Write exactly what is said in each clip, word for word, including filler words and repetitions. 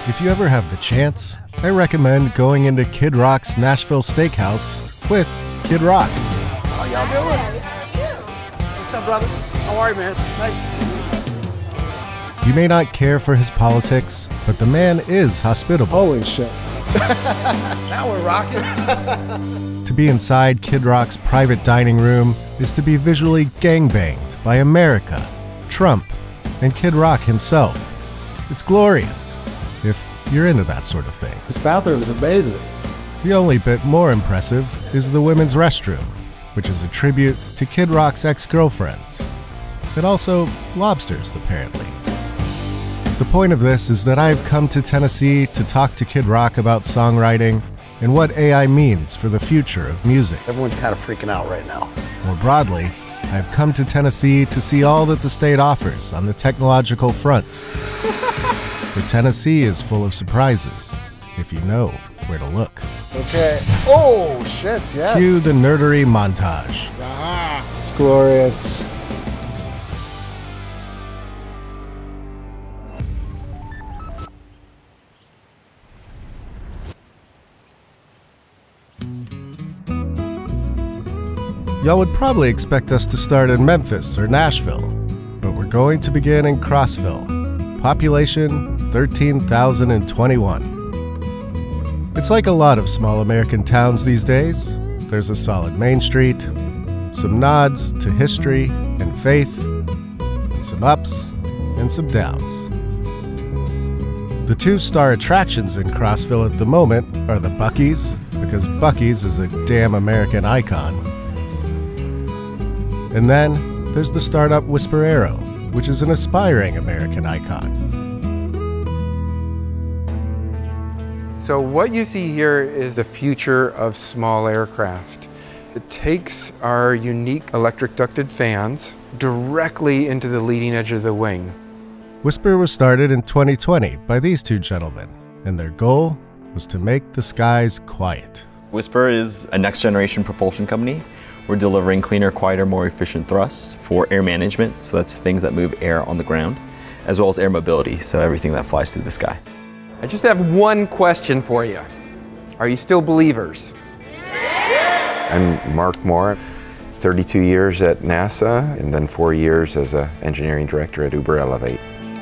If you ever have the chance, I recommend going into Kid Rock's Nashville Steakhouse with Kid Rock. How y'all doing? What's up, brother? How are you, man? Nice to see you. You may not care for his politics, but the man is hospitable. Holy shit. Now we're rocking. To be inside Kid Rock's private dining room is to be visually gangbanged by America, Trump, and Kid Rock himself. It's glorious, if you're into that sort of thing. This bathroom is amazing. The only bit more impressive is the women's restroom, which is a tribute to Kid Rock's ex-girlfriends, and also lobsters, apparently. The point of this is that I've come to Tennessee to talk to Kid Rock about songwriting and what A I means for the future of music. Everyone's kind of freaking out right now. More broadly, I've come to Tennessee to see all that the state offers on the technological front. For Tennessee is full of surprises, if you know where to look. Okay. Oh, shit, yes. Cue the nerdery montage. Ah, it's glorious. Y'all would probably expect us to start in Memphis or Nashville, but we're going to begin in Crossville. Population thirteen thousand twenty-one. It's like a lot of small American towns these days. There's a solid main street, some nods to history and faith, and some ups and some downs. The two star attractions in Crossville at the moment are the Buc-ee's, because Buc-ee's is a damn American icon. And then there's the startup Whispher Aero, which is an aspiring American icon. So what you see here is the future of small aircraft. It takes our unique electric ducted fans directly into the leading edge of the wing. Whispher was started in twenty twenty by these two gentlemen, and their goal was to make the skies quiet. Whispher is a next generation propulsion company. We're delivering cleaner, quieter, more efficient thrust for air management, so that's things that move air on the ground, as well as air mobility, so everything that flies through the sky. I just have one question for you. Are you still believers? Yeah. I'm Mark Moore, thirty-two years at NASA, and then four years as an engineering director at Uber Elevate.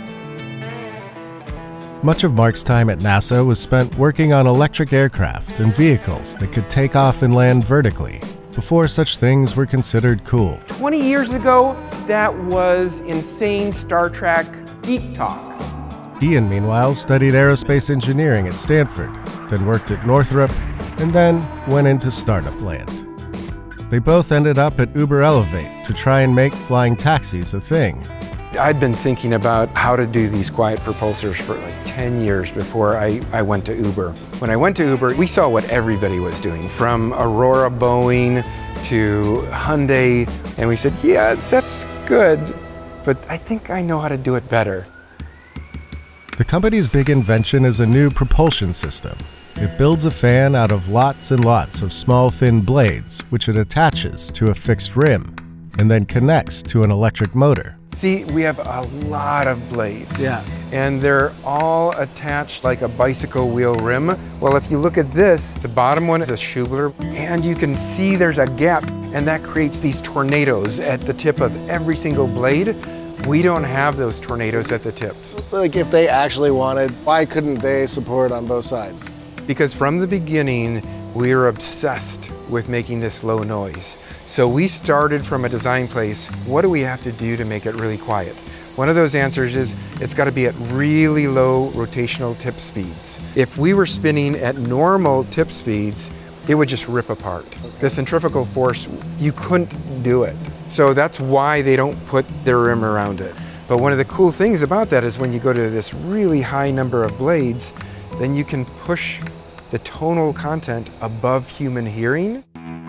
Much of Mark's time at NASA was spent working on electric aircraft and vehicles that could take off and land vertically, before such things were considered cool. twenty years ago, that was insane Star Trek geek talk. Ian, meanwhile, studied aerospace engineering at Stanford, then worked at Northrop, and then went into startup land. They both ended up at Uber Elevate to try and make flying taxis a thing. I'd been thinking about how to do these quiet propulsors for like ten years before I, I went to Uber. When I went to Uber, we saw what everybody was doing, from Aurora Boeing to Hyundai, and we said, yeah, that's good, but I think I know how to do it better. The company's big invention is a new propulsion system. It builds a fan out of lots and lots of small, thin blades, which it attaches to a fixed rim, and then connects to an electric motor. See, we have a lot of blades. Yeah. And they're all attached like a bicycle wheel rim. Well, if you look at this, the bottom one is a Schubler, and you can see there's a gap, and that creates these tornadoes at the tip of every single blade. We don't have those tornadoes at the tips. Like, if they actually wanted, why couldn't they support on both sides? Because from the beginning, we were obsessed with making this low noise. So we started from a design place. What do we have to do to make it really quiet? One of those answers is it's got to be at really low rotational tip speeds. If we were spinning at normal tip speeds, it would just rip apart. The centrifugal force, you couldn't do it. So that's why they don't put their rim around it. But one of the cool things about that is when you go to this really high number of blades, then you can push the tonal content above human hearing.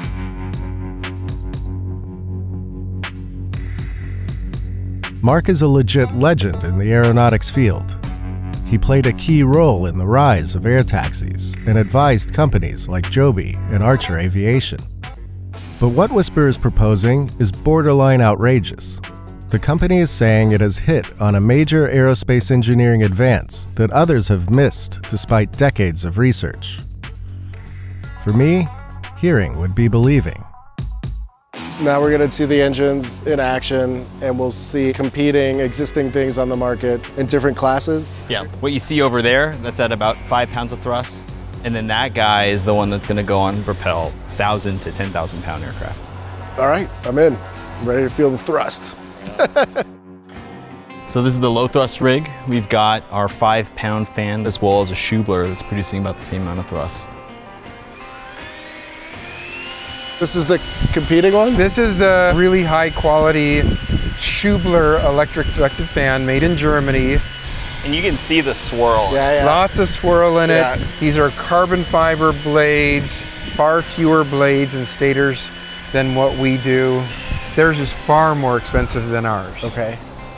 Mark is a legit legend in the aeronautics field. He played a key role in the rise of air taxis and advised companies like Joby and Archer Aviation. But what Whispher is proposing is borderline outrageous. The company is saying it has hit on a major aerospace engineering advance that others have missed despite decades of research. For me, hearing would be believing. Now we're going to see the engines in action, and we'll see competing existing things on the market in different classes. Yeah, what you see over there, that's at about five pounds of thrust. And then that guy is the one that's going to go on and propel one thousand to ten thousand pound aircraft. All right, I'm in. I'm ready to feel the thrust. So this is the low thrust rig. We've got our five pound fan as well as a Schubler that's producing about the same amount of thrust. This is the competing one? This is a really high quality Schubler electric ducted fan made in Germany. And you can see the swirl. Yeah, yeah. Lots of swirl in it. Yeah. These are carbon fiber blades, far fewer blades and stators than what we do. Theirs is far more expensive than ours. Okay.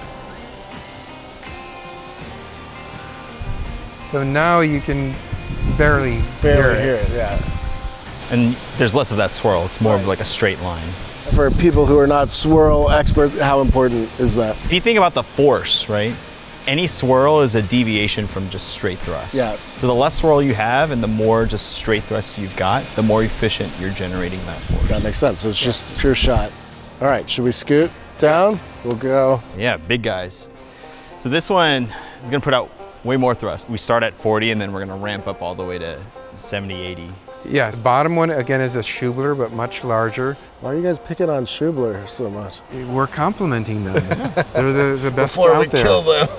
So now you can barely, Barely hear hear it. it, yeah. And there's less of that swirl. It's more of like a straight line. For people who are not swirl experts, how important is that? If you think about the force, right? Any swirl is a deviation from just straight thrust. Yeah. So the less swirl you have and the more just straight thrust you've got, the more efficient you're generating that force. That makes sense. So it's just pure shot. All right, should we scoot down? We'll go. Yeah, big guys. So this one is gonna put out way more thrust. We start at forty and then we're gonna ramp up all the way to seventy, eighty. Yes, bottom one again is a Schubler, but much larger. Why are you guys picking on Schubler so much? We're complimenting them. They're the, the best Before out we there. kill them.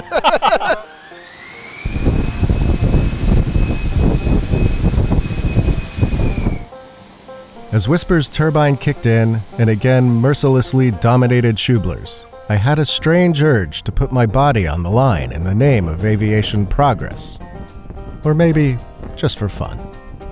As Whispher's turbine kicked in and again mercilessly dominated Schubler's, I had a strange urge to put my body on the line in the name of aviation progress. Or maybe just for fun.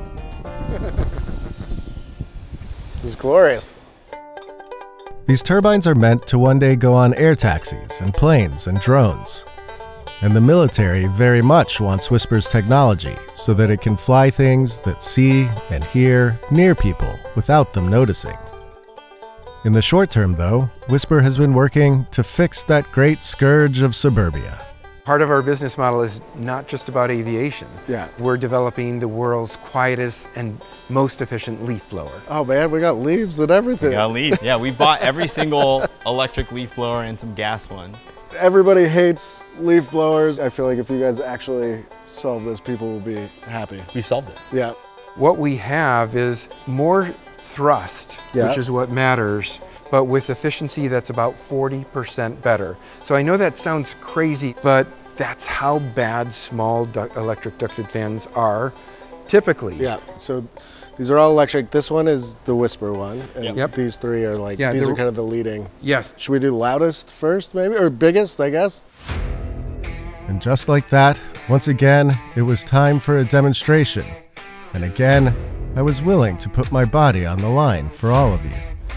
It was glorious. These turbines are meant to one day go on air taxis and planes and drones. And the military very much wants Whispher's technology so that it can fly things that see and hear near people without them noticing. In the short term, though, Whispher has been working to fix that great scourge of suburbia. Part of our business model is not just about aviation. Yeah. We're developing the world's quietest and most efficient leaf blower. Oh man, we got leaves and everything. We got leaf. Yeah, we bought every single electric leaf blower and some gas ones. Everybody hates leaf blowers. I feel like if you guys actually solve this, people will be happy. We solved it. Yeah. What we have is more thrust, Yeah. which is what matters, but with efficiency that's about forty percent better. So I know that sounds crazy, but that's how bad small du- electric ducted fans are typically. Yeah, so these are all electric. This one is the Whispher one, and Yep. these three are like, Yeah, these the- are kind of the leading. Yes. Should we do loudest first maybe, or biggest, I guess? And just like that, once again, it was time for a demonstration. And again, I was willing to put my body on the line for all of you.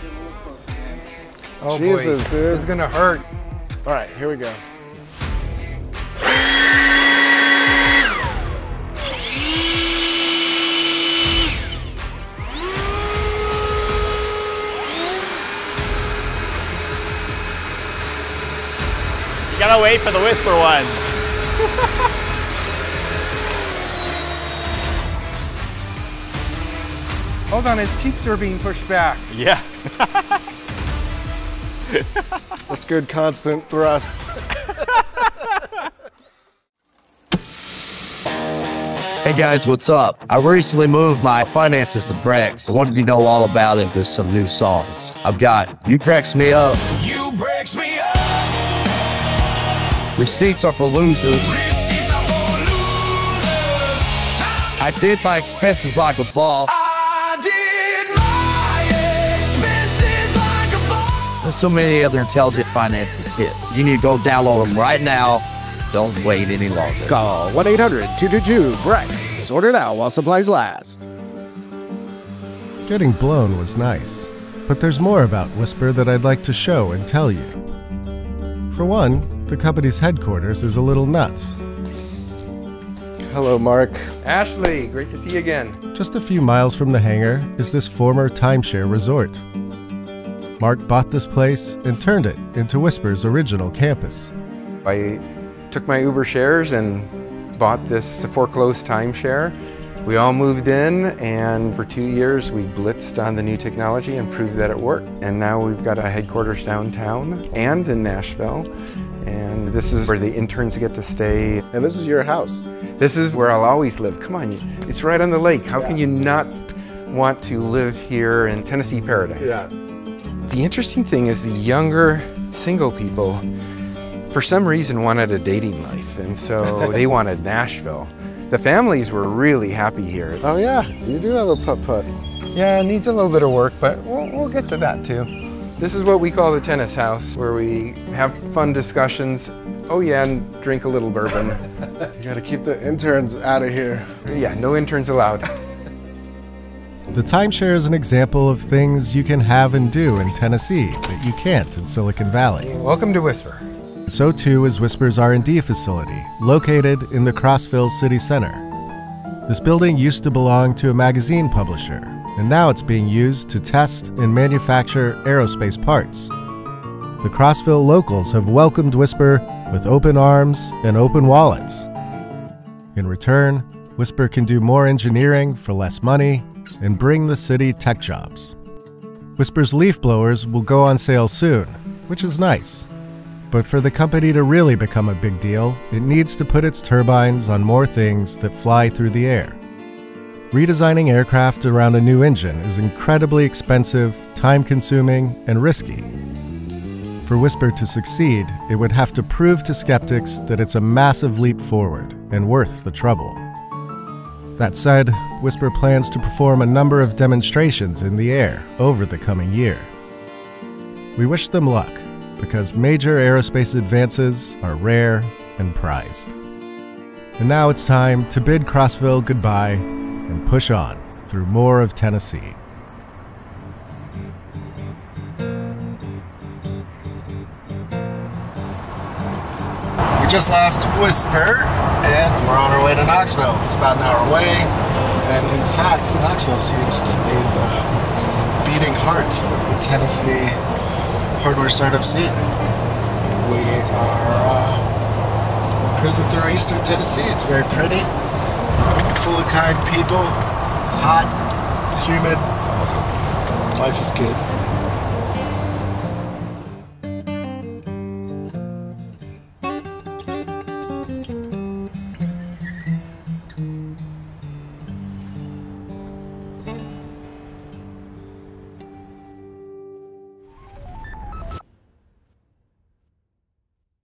Oh Jesus, boy. dude. It's gonna hurt. All right, here we go. Gotta wait for the Whispher one. Hold on, his cheeks are being pushed back. Yeah. That's good constant thrust. Hey guys, what's up? I recently moved my finances to Brex. I wanted you to know all about it with some new songs. I've got You Breaks Me Up. You breaks me up. Receipts Are for Losers. Receipts are for losers. Time I Did My Expenses Like a Boss. I did my expenses like a boss. There's so many other Intelligent Finances hits. You need to go download them right now. Don't wait any longer. Call one eight hundred, two two two, Brex. Sort it out while supplies last. Getting blown was nice, but there's more about Whispher that I'd like to show and tell you. For one, the company's headquarters is a little nuts. Hello, Mark. Ashley, great to see you again. Just a few miles from the hangar is this former timeshare resort. Mark bought this place and turned it into Whispher's original campus. I took my Uber shares and bought this foreclosed timeshare. We all moved in, and for two years we blitzed on the new technology and proved that it worked. And now we've got a headquarters downtown and in Nashville. And this is where the interns get to stay. And this is your house. This is where I'll always live. Come on, it's right on the lake. How can you not want to live here in Tennessee paradise? Yeah. The interesting thing is the younger single people, for some reason, wanted a dating life, and so they wanted Nashville. The families were really happy here. Oh yeah, you do have a putt-putt. Yeah, it needs a little bit of work, but we'll, we'll get to that too. This is what we call the tennis house, where we have fun discussions. Oh yeah, and drink a little bourbon. You gotta keep the interns out of here. Yeah, no interns allowed. The timeshare is an example of things you can have and do in Tennessee that you can't in Silicon Valley. Welcome to Whispher. So too is Whispher's R and D facility, located in the Crossville city center. This building used to belong to a magazine publisher, and now it's being used to test and manufacture aerospace parts. The Crossville locals have welcomed Whispher with open arms and open wallets. In return, Whispher can do more engineering for less money and bring the city tech jobs. Whispher's leaf blowers will go on sale soon, which is nice. But for the company to really become a big deal, it needs to put its turbines on more things that fly through the air. Redesigning aircraft around a new engine is incredibly expensive, time-consuming, and risky. For Whispher to succeed, it would have to prove to skeptics that it's a massive leap forward and worth the trouble. That said, Whispher plans to perform a number of demonstrations in the air over the coming year. We wish them luck, because major aerospace advances are rare and prized. And now it's time to bid Crossville goodbye and push on through more of Tennessee. We just left Whispher and we're on our way to Knoxville. It's about an hour away, and in fact, Knoxville seems to be the beating heart of the Tennessee hardware startup scene. We are uh, cruising through eastern Tennessee. It's very pretty, full of kind people. It's hot, it's humid. Life is good.